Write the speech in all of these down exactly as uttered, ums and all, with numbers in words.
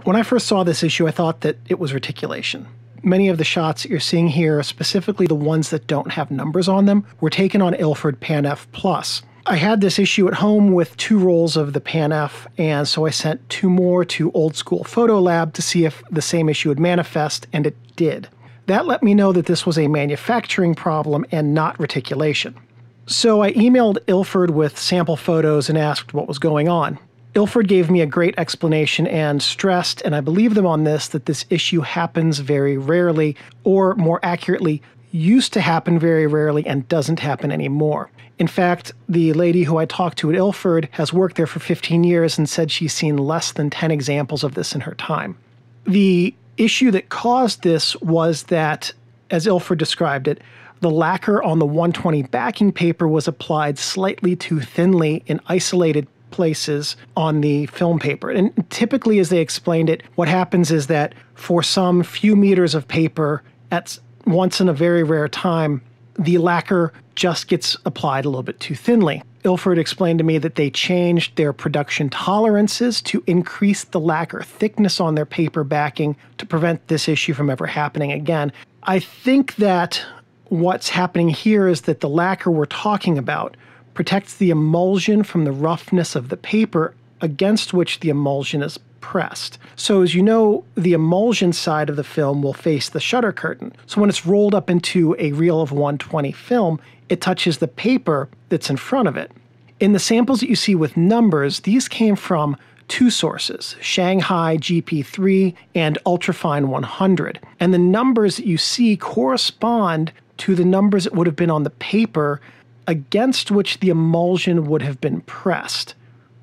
When I first saw this issue, I thought that it was reticulation. Many of the shots that you're seeing here, specifically the ones that don't have numbers on them, were taken on Ilford PanF Plus. I had this issue at home with two rolls of the PanF, and so I sent two more to Old School Photo Lab to see if the same issue would manifest, and it did. That let me know that this was a manufacturing problem and not reticulation. So I emailed Ilford with sample photos and asked what was going on. Ilford gave me a great explanation and stressed, and I believe them on this, that this issue happens very rarely, or more accurately, used to happen very rarely and doesn't happen anymore. In fact, the lady who I talked to at Ilford has worked there for fifteen years and said she's seen less than ten examples of this in her time. The issue that caused this was that, as Ilford described it, the lacquer on the one twenty backing paper was applied slightly too thinly in isolated places on the film paper. And typically, as they explained it, what happens is that for some few meters of paper, at once in a very rare time, the lacquer just gets applied a little bit too thinly. Ilford explained to me that they changed their production tolerances to increase the lacquer thickness on their paper backing to prevent this issue from ever happening again. I think that what's happening here is that the lacquer we're talking about protects the emulsion from the roughness of the paper against which the emulsion is pressed. So as you know, the emulsion side of the film will face the shutter curtain. So when it's rolled up into a reel of one twenty film, it touches the paper that's in front of it. In the samples that you see with numbers, these came from two sources, ShangHai G P three and Ultrafine one hundred. And the numbers that you see correspond to the numbers that would have been on the paper against which the emulsion would have been pressed.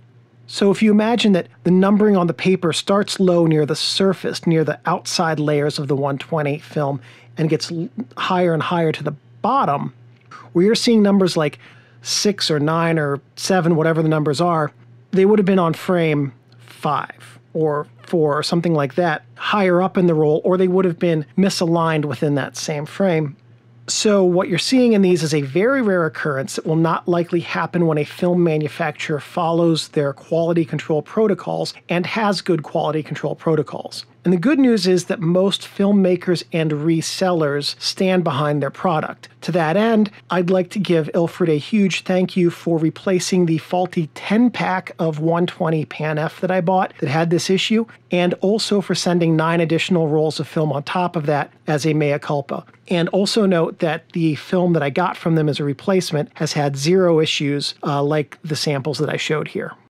So if you imagine that the numbering on the paper starts low near the surface, near the outside layers of the one twenty film, and gets higher and higher to the bottom, where you're seeing numbers like six or nine or seven, whatever the numbers are, they would have been on frame five or four or something like that, higher up in the roll, or they would have been misaligned within that same frame. So what you're seeing in these is a very rare occurrence that will not likely happen when a film manufacturer follows their quality control protocols and has good quality control protocols. And the good news is that most filmmakers and resellers stand behind their product. To that end, I'd like to give Ilford a huge thank you for replacing the faulty ten pack of one twenty PanF that I bought that had this issue, and also for sending nine additional rolls of film on top of that as a mea culpa. And also note that the film that I got from them as a replacement has had zero issues uh, like the samples that I showed here.